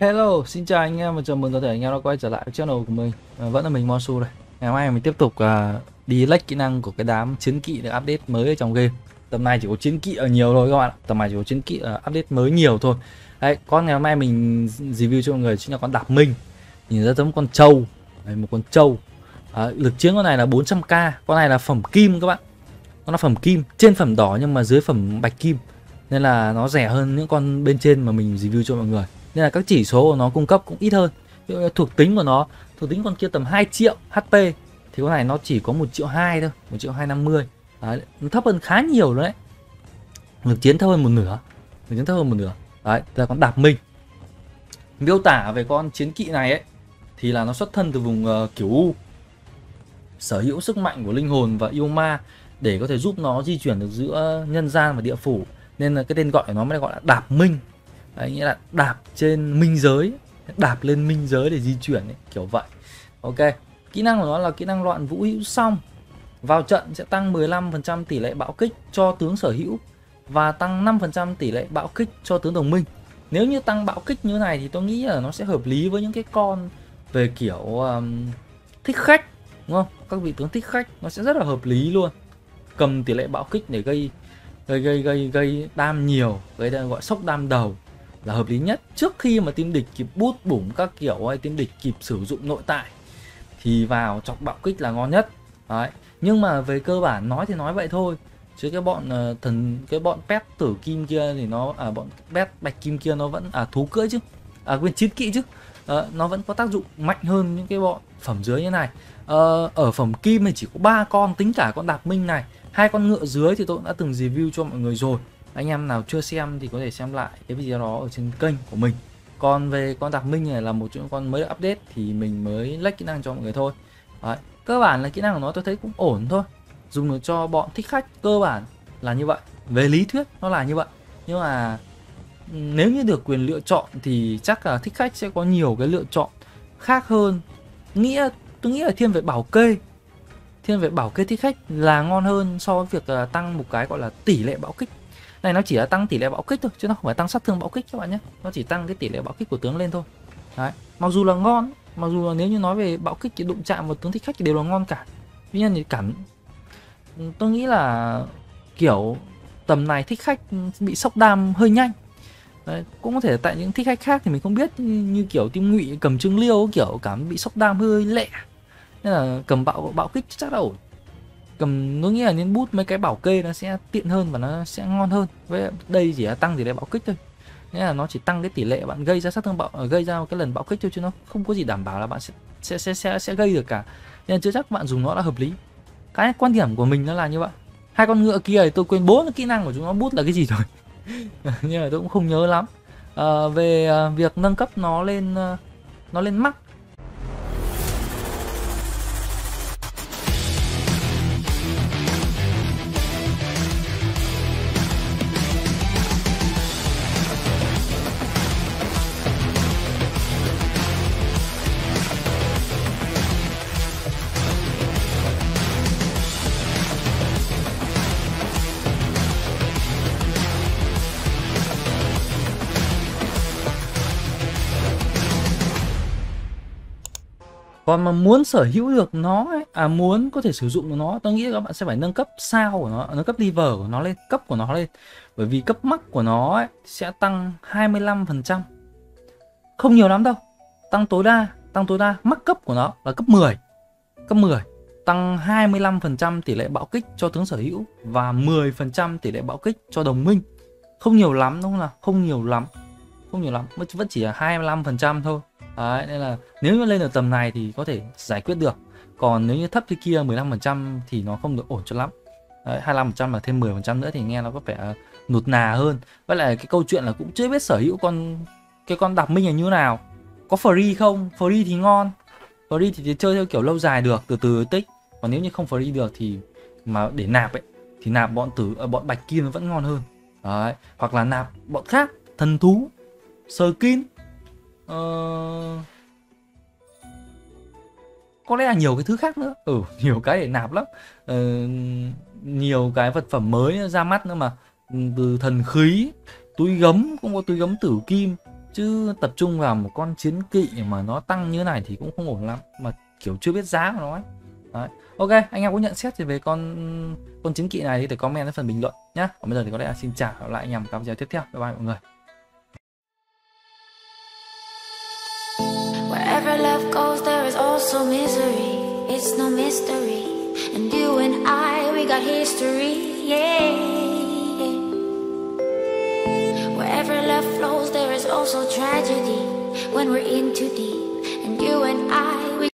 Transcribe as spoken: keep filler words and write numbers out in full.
Hello, xin chào anh em và chào mừng tất cả anh em đã quay trở lại với channel của mình. À, vẫn là mình Monsu đây. Ngày hôm nay mình tiếp tục à, đi lách kỹ năng của cái đám chiến kỵ được update mới ở trong game. Tầm này chỉ có chiến kỵ ở nhiều thôi các bạn ạ. Tầm này chỉ có chiến kỵ uh, update mới nhiều thôi. Đấy, con ngày hôm nay mình review cho mọi người chính là con Đạp Minh. Nhìn rất giống con trâu. Đấy, một con trâu. À, lực chiến con này là bốn trăm k. Con này là phẩm kim các bạn. Nó là phẩm kim, trên phẩm đỏ nhưng mà dưới phẩm bạch kim. Nên là nó rẻ hơn những con bên trên mà mình review cho mọi người. Nên là các chỉ số của nó cung cấp cũng ít hơn. Ví dụ như thuộc tính của nó, thuộc tính con kia tầm hai triệu hát pê thì con này nó chỉ có một triệu hai thôi, một triệu hai năm mươi. Đấy, nó thấp hơn khá nhiều đấy. Lực chiến thấp hơn một nửa. Lực chiến thấp hơn một nửa. Đấy, là con Đạp Minh. Miêu tả về con chiến kỵ này ấy thì là nó xuất thân từ vùng uh, Cửu U. Sở hữu sức mạnh của linh hồn và yêu ma để có thể giúp nó di chuyển được giữa nhân gian và địa phủ. Nên là cái tên gọi của nó mới gọi là Đạp Minh. Đấy, nghĩa là đạp trên minh giới, đạp lên minh giới để di chuyển ấy, kiểu vậy. Ok, kỹ năng của nó là kỹ năng loạn vũ hữu song. Vào trận sẽ tăng mười lăm phần trăm tỷ lệ bạo kích cho tướng sở hữu và tăng năm phần trăm tỷ lệ bạo kích cho tướng đồng minh. Nếu như tăng bạo kích như này thì tôi nghĩ là nó sẽ hợp lý với những cái con về kiểu um, thích khách, đúng không? Các vị tướng thích khách nó sẽ rất là hợp lý luôn. Cầm tỷ lệ bạo kích để gây gây gây gây gây đam nhiều, gây gọi sốc đam đầu là hợp lý nhất. Trước khi mà team địch kịp bút bủng các kiểu hay team địch kịp sử dụng nội tại thì vào chọc bạo kích là ngon nhất. Đấy. Nhưng mà về cơ bản nói thì nói vậy thôi, chứ cái bọn uh, thần cái bọn pet tử kim kia thì nó à bọn pet bạch kim kia nó vẫn à thú cưỡi chứ, à quên chiến kỵ chứ, à, nó vẫn có tác dụng mạnh hơn những cái bọn phẩm dưới như này. À, ở phẩm kim thì chỉ có ba con, tính cả con Đạp Minh này, hai con ngựa dưới thì tôi cũng đã từng review cho mọi người rồi. Anh em nào chưa xem thì có thể xem lại cái video đó ở trên kênh của mình. Còn về con Đạp Minh này là một trong những con mới được update thì mình mới lách kỹ năng cho mọi người thôi. Đấy. Cơ bản là kỹ năng của nó tôi thấy cũng ổn thôi, dùng được cho bọn thích khách, cơ bản là như vậy. Về lý thuyết nó là như vậy, nhưng mà nếu như được quyền lựa chọn thì chắc là thích khách sẽ có nhiều cái lựa chọn khác hơn. Nghĩa tôi nghĩ là thiên về bảo kê, thiên về bảo kê thích khách là ngon hơn so với việc là tăng một cái gọi là tỷ lệ bạo kích. Này nó chỉ là tăng tỷ lệ bạo kích thôi chứ nó không phải tăng sát thương bạo kích các bạn nhé. Nó chỉ tăng cái tỷ lệ bạo kích của tướng lên thôi. Đấy, mặc dù là ngon, mặc dù là nếu như nói về bạo kích thì đụng chạm vào tướng thích khách thì đều là ngon cả. Tuy nhiên thì cảm tôi nghĩ là kiểu tầm này thích khách bị sốc đam hơi nhanh. Đấy, cũng có thể tại những thích khách khác thì mình không biết, như, như kiểu team Ngụy cầm Trương Liêu kiểu cảm bị sốc đam hơi lẹ. Nên là cầm bạo bạo kích chắc là ổn. Cầm tôi nghĩ là nên bút mấy cái bảo kê nó sẽ tiện hơn và nó sẽ ngon hơn. Với đây chỉ là tăng tỷ lệ bạo kích thôi. Nghĩa là nó chỉ tăng cái tỷ lệ bạn gây ra sát thương bạo, gây ra cái lần bạo kích thôi, chứ nó không có gì đảm bảo là bạn sẽ sẽ sẽ sẽ, sẽ gây được cả. Nên chưa chắc bạn dùng nó là hợp lý. Cái quan điểm của mình nó là như vậy. Hai con ngựa kia thì tôi quên bốn cái kỹ năng của chúng nó bút là cái gì rồi. Nhưng mà tôi cũng không nhớ lắm. À, về à, việc nâng cấp nó lên à, nó lên max. Còn mà muốn sở hữu được nó ấy, à muốn có thể sử dụng được nó, tôi nghĩ các bạn sẽ phải nâng cấp sao của nó, nâng cấp level của nó lên, cấp của nó lên. Bởi vì cấp max của nó ấy, sẽ tăng hai mươi lăm phần trăm. Không nhiều lắm đâu. Tăng tối đa, tăng tối đa max cấp của nó là cấp mười. Cấp mười tăng hai mươi lăm phần trăm tỷ lệ bạo kích cho tướng sở hữu và mười phần trăm tỷ lệ bạo kích cho đồng minh. Không nhiều lắm đúng không nào? Không nhiều lắm. Không nhiều lắm, vẫn chỉ là hai mươi lăm phần trăm thôi. Đấy, nên là nếu như lên ở tầm này thì có thể giải quyết được. Còn nếu như thấp thế kia mười lăm phần trăm thì nó không được ổn cho lắm. Đấy, hai mươi lăm phần trăm mà thêm mười phần trăm nữa thì nghe nó có vẻ nụt nà hơn. Với lại cái câu chuyện là cũng chưa biết sở hữu con cái con Đạp Minh là như thế nào. Có free không? Free thì ngon. Free thì chơi theo kiểu lâu dài được, từ từ tích. Còn nếu như không free được thì mà để nạp ấy thì nạp bọn tử bọn bạch kim nó vẫn ngon hơn. Đấy, hoặc là nạp bọn khác, thần thú, skin. Ờ... Có lẽ là nhiều cái thứ khác nữa. Ừ, nhiều cái để nạp lắm. Ờ... Nhiều cái vật phẩm mới ra mắt nữa mà. Từ thần khí, túi gấm, cũng có túi gấm tử kim. chứ tập trung vào một con chiến kỵ mà nó tăng như này thì cũng không ổn lắm, mà kiểu chưa biết giá của nó ấy. Đấy. Ok, anh em có nhận xét gì về con con chiến kỵ này thì để comment ở phần bình luận nhá. Còn bây giờ thì có lẽ là xin chào, gặp lại anh em ở các video tiếp theo. Bye bye mọi người. Wherever love goes, there is also misery. It's no mystery. And you and I, we got history. Yeah. Wherever love flows, there is also tragedy. When we're in too deep, and you and I